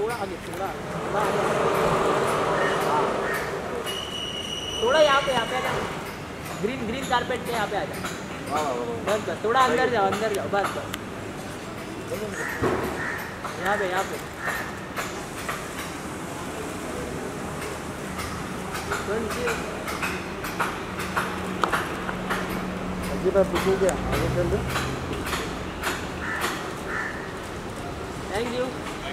थोड़ा आगे, थोड़ा थोड़ा आगे। हाँ, थोड़ा यहाँ पे आ जा। ग्रीन ग्रीन कारपेट पे यहाँ पे आ जा। बस बस, थोड़ा अंदर जाओ, अंदर जाओ, बस बस। यहाँ पे, यहाँ पे। अजी बात पूछो क्या आगे चल दो। Thank you.